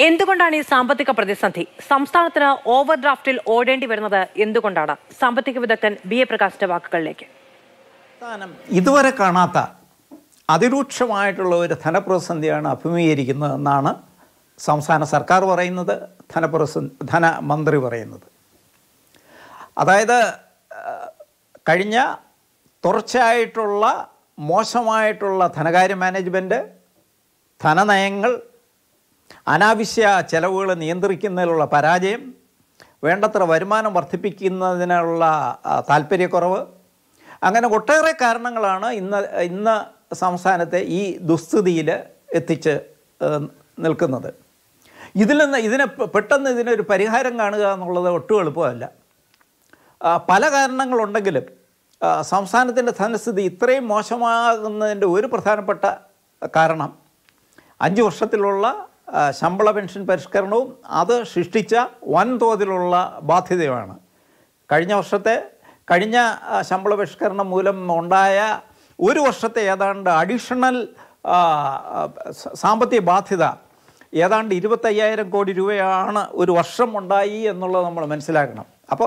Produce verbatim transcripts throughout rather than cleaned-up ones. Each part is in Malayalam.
എന്തുകൊണ്ടാണ് ഈ സാമ്പത്തിക പ്രതിസന്ധി? സംസ്ഥാനത്തിന് ഓവർ ഡ്രാഫ്റ്റിൽ ഓടേണ്ടി വരുന്നത് എന്തുകൊണ്ടാണ്? സാമ്പത്തിക വിദഗ്ധൻ ബി എ പ്രകാശിന്റെ വാക്കുകളിലേക്ക്. ഇതുവരെ കാണാത്ത അതിരൂക്ഷമായിട്ടുള്ള ഒരു ധനപ്രതിസന്ധിയാണ് അഭിമുഖീകരിക്കുന്നതെന്നാണ് സംസ്ഥാന സർക്കാർ പറയുന്നത്, ധനപ്രതിസന്ധി ധനമന്ത്രി പറയുന്നത്. അതായത് കഴിഞ്ഞ തുടർച്ചയായിട്ടുള്ള മോശമായിട്ടുള്ള ധനകാര്യ മാനേജ്മെൻറ്റ്, ധനനയങ്ങൾ, അനാവശ്യ ചെലവുകൾ നിയന്ത്രിക്കുന്നതിലുള്ള പരാജയം, വേണ്ടത്ര വരുമാനം വർദ്ധിപ്പിക്കുന്നതിനുള്ള താല്പര്യക്കുറവ്, അങ്ങനെ ഒട്ടേറെ കാരണങ്ങളാണ് ഇന്ന് ഇന്ന് സംസ്ഥാനത്തെ ഈ ദുസ്ഥിതിയിൽ എത്തിച്ച് നിൽക്കുന്നത്. ഇതിൽ നിന്ന് ഇതിനെ പെട്ടെന്ന് ഇതിനൊരു പരിഹാരം കാണുക എന്നുള്ളത് ഒട്ടും എളുപ്പമല്ല. പല കാരണങ്ങളുണ്ടെങ്കിലും സംസ്ഥാനത്തിൻ്റെ ധനസ്ഥിതി ഇത്രയും മോശമാകുന്നതിൻ്റെ ഒരു പ്രധാനപ്പെട്ട കാരണം അഞ്ച് വർഷത്തിലുള്ള ശമ്പള പെൻഷൻ പരിഷ്കരണവും അത് സൃഷ്ടിച്ച വൻതോതിലുള്ള ബാധ്യതയുമാണ്. കഴിഞ്ഞ വർഷത്തെ കഴിഞ്ഞ ശമ്പള പരിഷ്കരണം മൂലം ഉണ്ടായ ഒരു വർഷത്തെ ഏതാണ്ട് അഡീഷണൽ സാമ്പത്തിക ബാധ്യത ഏതാണ്ട് ഇരുപത്തയ്യായിരം കോടി രൂപയാണ് ഒരു വർഷം ഉണ്ടായി എന്നുള്ളത് നമ്മൾ മനസ്സിലാക്കണം. അപ്പോൾ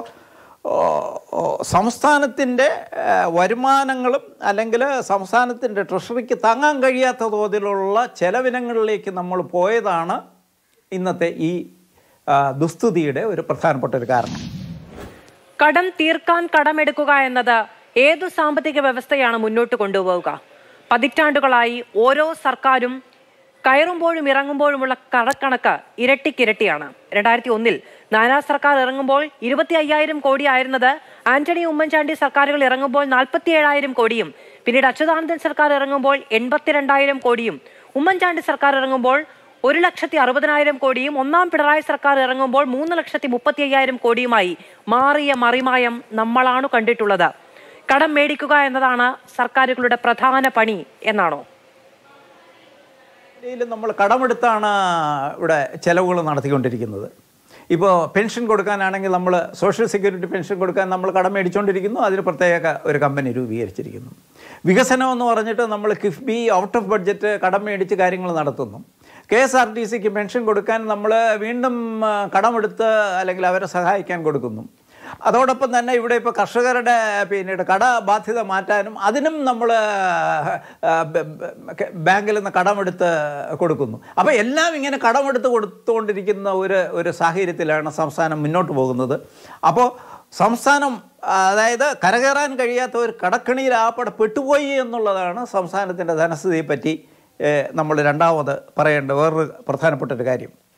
സംസ്ഥാനത്തിൻ്റെ വരുമാനങ്ങളും അല്ലെങ്കിൽ സംസ്ഥാനത്തിൻ്റെ ട്രഷറിക്ക് താങ്ങാൻ കഴിയാത്ത തോതിലുള്ള ചെലവിനങ്ങളിലേക്ക് നമ്മൾ പോയതാണ് ഇന്നത്തെ ഈ ദുസ്ഥിതിയുടെ ഒരു പ്രധാനപ്പെട്ട ഒരു കാരണം. കടം തീർക്കാൻ കടമെടുക്കുക എന്നത് ഏതു സാമ്പത്തിക വ്യവസ്ഥയാണ് മുന്നോട്ട് കൊണ്ടുപോവുക? പതിറ്റാണ്ടുകളായി ഓരോ സർക്കാരും കയറുമ്പോഴും ഇറങ്ങുമ്പോഴുമുള്ള കടക്കണക്ക് ഇരട്ടിക്കിരട്ടിയാണ്. രണ്ടായിരത്തി ഒന്നിൽ നാനാ സർക്കാർ ഇറങ്ങുമ്പോൾ ഇരുപത്തി അയ്യായിരം കോടി ആയിരുന്നത് ആന്റണി ഉമ്മൻചാണ്ടി സർക്കാരുകൾ ഇറങ്ങുമ്പോൾ നാൽപ്പത്തി ഏഴായിരം കോടിയും, പിന്നീട് അച്യുതാനന്ദൻ സർക്കാർ ഇറങ്ങുമ്പോൾ എൺപത്തിരണ്ടായിരം കോടിയും, ഉമ്മൻചാണ്ടി സർക്കാർ ഇറങ്ങുമ്പോൾ ഒരു ലക്ഷത്തി അറുപതിനായിരം കോടിയും, ഒന്നാം പിണറായി സർക്കാർ ഇറങ്ങുമ്പോൾ മൂന്ന് ലക്ഷത്തി മുപ്പത്തി അയ്യായിരം കോടിയുമായി മാറിയ മറിമായം നമ്മളാണ് കണ്ടിട്ടുള്ളത്. കടം മേടിക്കുക എന്നതാണ് സർക്കാരുകളുടെ പ്രധാന പണി എന്നാണോ? നമ്മൾ കടമെടുത്താണ് ഇവിടെ ചെലവുകൾ നടത്തിക്കൊണ്ടിരിക്കുന്നത്. ഇപ്പോൾ പെൻഷൻ കൊടുക്കാനാണെങ്കിൽ നമ്മൾ സോഷ്യൽ സെക്യൂരിറ്റി പെൻഷൻ കൊടുക്കാൻ നമ്മൾ കടം മേടിച്ചുകൊണ്ടിരിക്കുന്നു. അതിന് പ്രത്യേക ഒരു കമ്പനി രൂപീകരിച്ചിരിക്കുന്നു. വികസനം എന്ന് പറഞ്ഞിട്ട് നമ്മൾ കിഫ്ബി ഔട്ട് ഓഫ് ബഡ്ജറ്റ് കടം മേടിച്ച് കാര്യങ്ങൾ നടത്തുന്നു. കെ എസ് ആർ ടി സിക്ക് പെൻഷൻ കൊടുക്കാൻ നമ്മൾ വീണ്ടും കടമെടുത്ത് അല്ലെങ്കിൽ അവരെ സഹായിക്കാൻ കൊടുക്കുന്നു. അതോടൊപ്പം തന്നെ ഇവിടെ ഇപ്പോൾ കർഷകരുടെ പിന്നീട് കടബാധ്യത മാറ്റാനും അതിനും നമ്മൾ ബാങ്കിൽ നിന്ന് കടമെടുത്ത് കൊടുക്കുന്നു. അപ്പോൾ എല്ലാം ഇങ്ങനെ കടമെടുത്ത് കൊടുത്തുകൊണ്ടിരിക്കുന്ന ഒരു ഒരു സാഹചര്യത്തിലാണ് സംസ്ഥാനം മുന്നോട്ട് പോകുന്നത്. അപ്പോൾ സംസ്ഥാനം അതായത് കരകയറാൻ കഴിയാത്ത ഒരു കടക്കണിയിലാപ്പടെ പെട്ടുപോയി എന്നുള്ളതാണ് സംസ്ഥാനത്തിൻ്റെ ധനസ്ഥിതിയെ പറ്റി നമ്മൾ രണ്ടാമത് പറയേണ്ട വേറൊരു പ്രധാനപ്പെട്ട ഒരു കാര്യം.